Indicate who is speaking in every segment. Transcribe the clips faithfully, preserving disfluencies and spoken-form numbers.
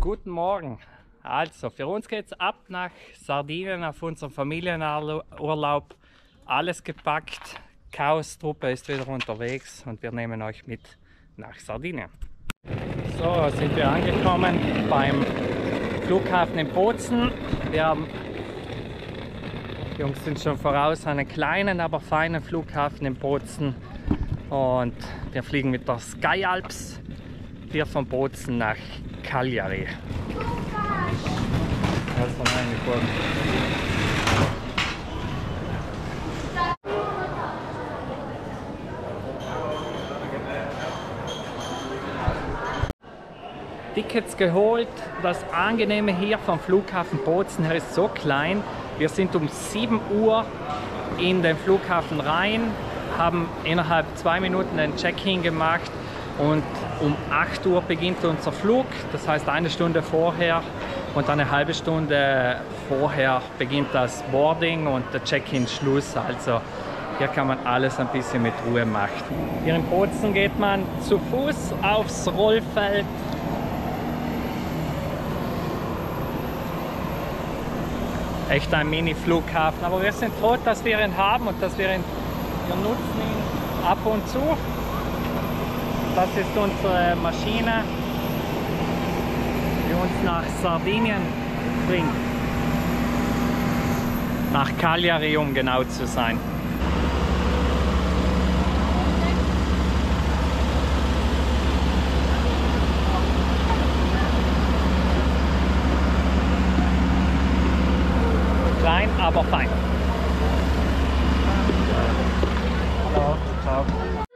Speaker 1: Guten Morgen. Also, für uns geht es ab nach Sardinien auf unseren Familienurlaub. Alles gepackt. Chaos-Truppe ist wieder unterwegs und wir nehmen euch mit nach Sardinien. So, sind wir angekommen beim Flughafen in Bozen. Wir haben, die Jungs sind schon voraus, einen kleinen, aber feinen Flughafen in Bozen. Und wir fliegen mit der Skyalps hier von Bozen nach Cagliari. Tickets geholt. Das Angenehme hier vom Flughafen Bozen her ist so klein. Wir sind um sieben Uhr in den Flughafen rein, haben innerhalb zwei Minuten ein Check-in gemacht und um acht Uhr beginnt unser Flug. Das heißt, eine Stunde vorher und eine halbe Stunde vorher beginnt das Boarding und der Check-in Schluss. Also hier kann man alles ein bisschen mit Ruhe machen. Hier in Bozen geht man zu Fuß aufs Rollfeld. Echt ein Mini-Flughafen, aber wir sind froh, dass wir ihn haben und dass wir ihn wir nutzen ihn ab und zu. Das ist unsere Maschine, die uns nach Sardinien bringt. Nach Cagliari, um genau zu sein. Klein, aber fein. Hallo, ciao.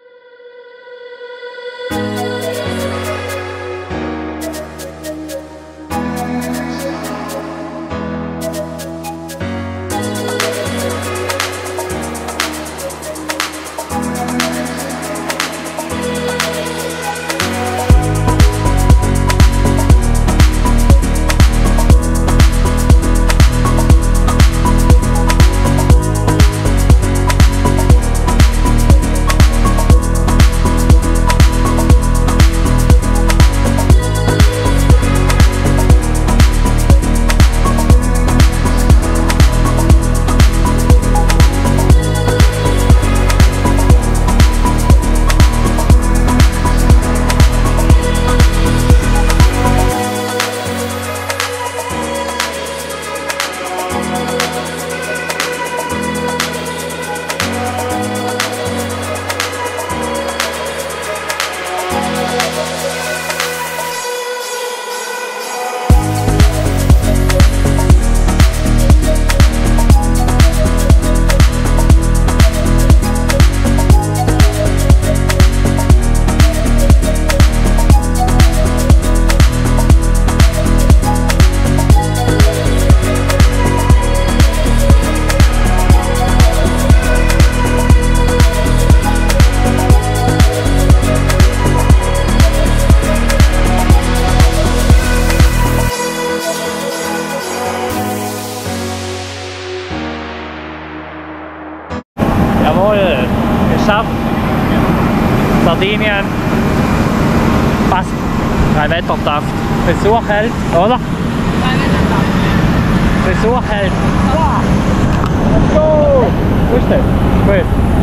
Speaker 1: Jawohl, geschafft. Sardinien, fast drei Wettertaft. Besuch hält, oder? Drei Wettertaft. Besuch hält. Wow. Let's go! Wo ist das? Gut.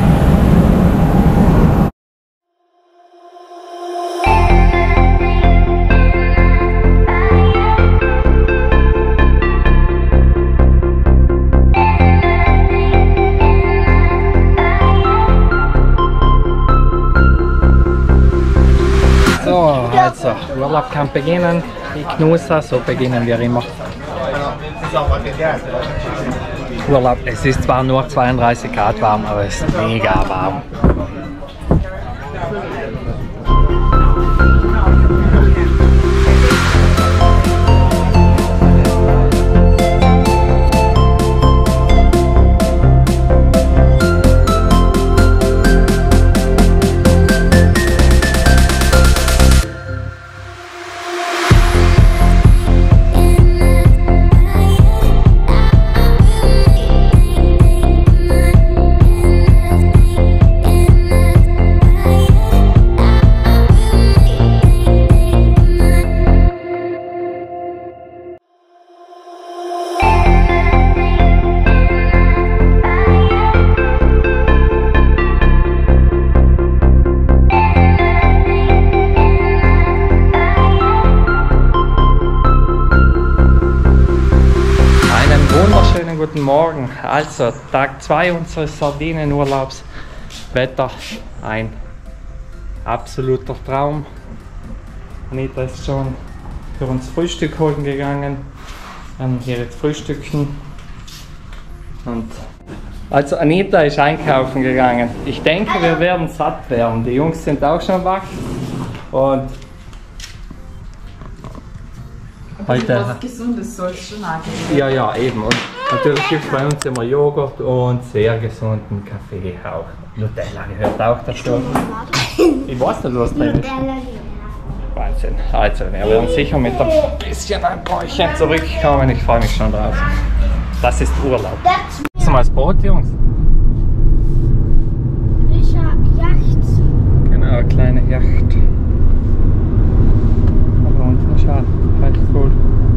Speaker 1: So, also, Urlaub kann beginnen, die Knusa, so beginnen wir immer. Urlaub, es ist zwar nur zweiunddreißig Grad warm, aber es ist mega warm. guten Morgen. Also Tag zwei unseres Sardinenurlaubs. Wetter ein absoluter Traum. Anita ist schon für uns Frühstück holen gegangen. Wir haben hier jetzt frühstücken. Und also Anita ist einkaufen gegangen. Ich denke, wir werden satt werden. Die Jungs sind auch schon wach. Und heute.
Speaker 2: Was Gesundes soll es schon angehen.
Speaker 1: Ja, ja, eben. Und natürlich gibt es bei uns immer Joghurt und sehr gesunden Kaffee auch. Nutella gehört auch dazu. Ich weiß nicht, was drin ist. Wahnsinn. Also, wir werden sicher mit ein bisschen ein Bäuchchen zurückkommen. Ich freue mich schon drauf. Das ist Urlaub. Was mal das Boot, Jungs?
Speaker 3: Yacht.
Speaker 1: Genau, eine kleine Yacht. Aber unten ist auch recht cool.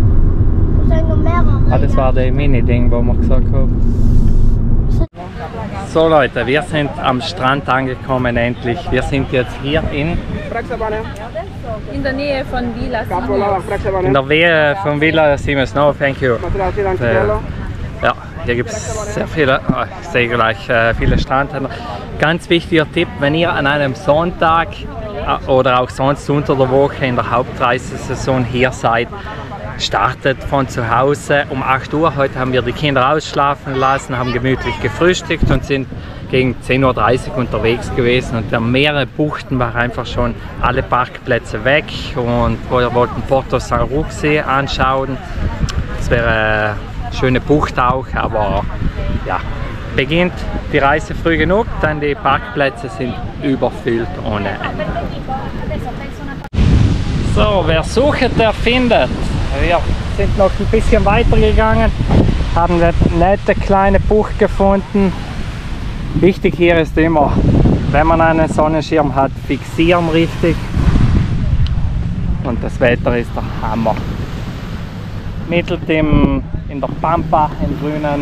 Speaker 1: Ah, das war der Mini-Ding, wo wir gesagt haben. So Leute, wir sind am Strand angekommen endlich. Wir sind jetzt hier in...
Speaker 2: In der Nähe von Villa Siemens.
Speaker 1: In der Nähe von Villa Siemens. No, thank you. Äh, ja, hier gibt es sehr viele, oh, ich sehe gleich äh, viele Strandhändler. Ganz wichtiger Tipp, wenn ihr an einem Sonntag äh, oder auch sonst unter der Woche in der Hauptreisesaison hier seid, startet von zu Hause um acht Uhr. Heute haben wir die Kinder ausschlafen lassen, haben gemütlich gefrühstückt und sind gegen zehn Uhr dreißig unterwegs gewesen. Und wir haben mehrere Buchten, waren einfach schon alle Parkplätze weg und wir wollten Porto San Ruxi anschauen. Das wäre eine schöne Bucht auch, aber ja, beginnt die Reise früh genug, denn die Parkplätze sind überfüllt ohne Ende. So, wer sucht, der findet. Wir sind noch ein bisschen weiter gegangen, haben eine nette kleine Bucht gefunden. Wichtig hier ist immer, wenn man einen Sonnenschirm hat, fixieren richtig. Und das Wetter ist der Hammer. Mittelt im, in der Pampa, im Grünen.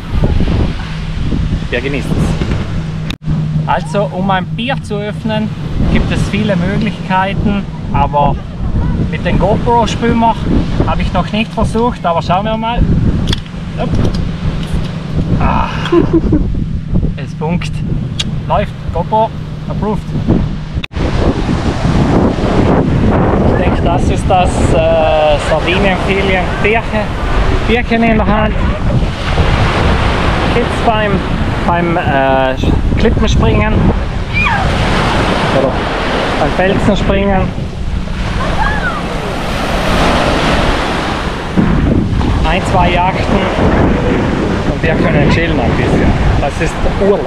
Speaker 1: Wir genießen es. Also, um ein Bier zu öffnen, gibt es viele Möglichkeiten, aber mit dem GoPro-Spüler habe ich noch nicht versucht, aber schauen wir mal. Ah, es funkt. Läuft. GoPro approved. Ich denke, das ist das äh, Sardinien-Filien Bierchen, Bierchen in der Hand. Kids beim, beim äh, Klippenspringen oder beim Felsenspringen. Ein, zwei Yachten und wir können chillen ein bisschen. Das ist Urlaub.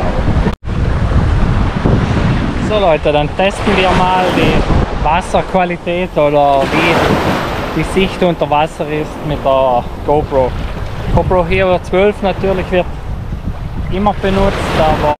Speaker 1: So Leute, dann testen wir mal die Wasserqualität oder wie die Sicht unter Wasser ist mit der GoPro. GoPro Hero zwölf natürlich wird immer benutzt, aber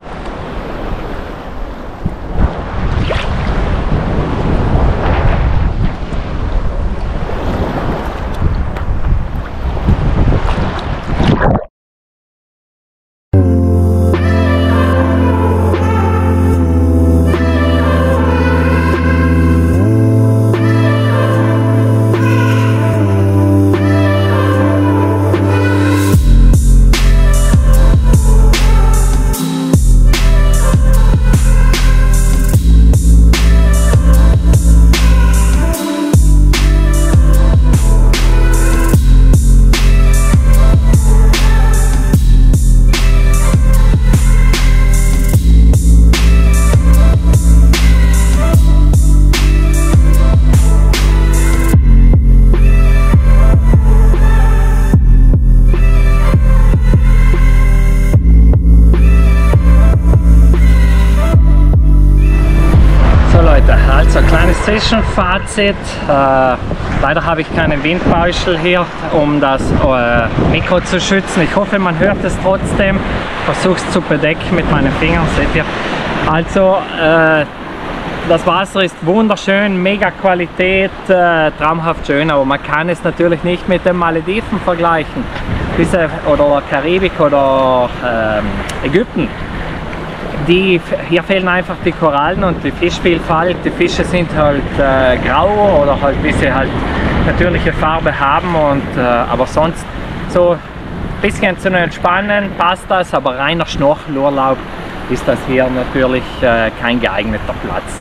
Speaker 1: Also kleines Session-Fazit. Äh, leider habe ich keinen Windbeutel hier, um das äh, Mikro zu schützen. Ich hoffe, man hört es trotzdem. Ich versuche es zu bedecken mit meinen Fingern, seht ihr. Also äh, das Wasser ist wunderschön, mega Qualität, äh, traumhaft schön, aber man kann es natürlich nicht mit den Malediven vergleichen. Diese, oder Karibik oder äh, Ägypten. Die, hier fehlen einfach die Korallen und die Fischvielfalt. Die Fische sind halt äh, grau oder halt wie sie halt natürliche Farbe haben, und, äh, aber sonst so bisschen zu entspannen passt das, aber reiner Schnorchelurlaub ist das hier natürlich äh, kein geeigneter Platz.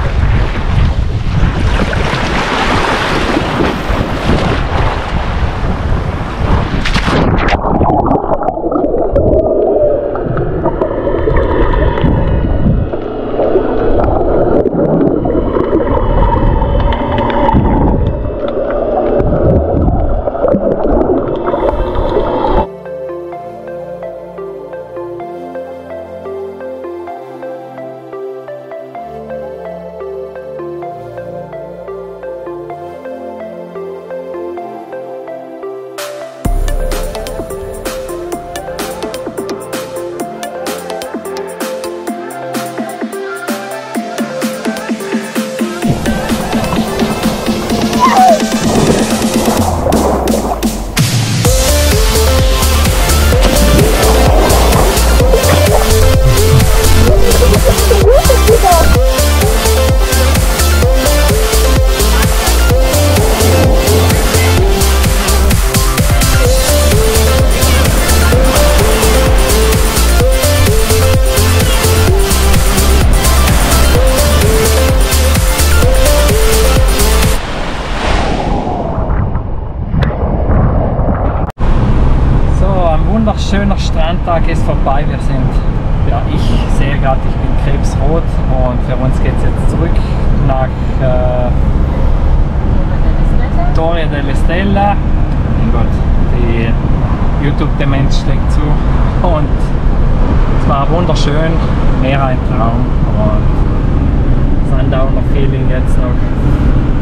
Speaker 1: Schöner Strandtag ist vorbei. Wir sind, ja, ich sehe gerade, ich bin krebsrot und für uns geht es jetzt zurück nach äh, Torre delle Stelle. Mein Gott, die YouTube-Demenz schlägt zu und es war wunderschön, mehr ein Traum und Sundowner-Feeling jetzt noch.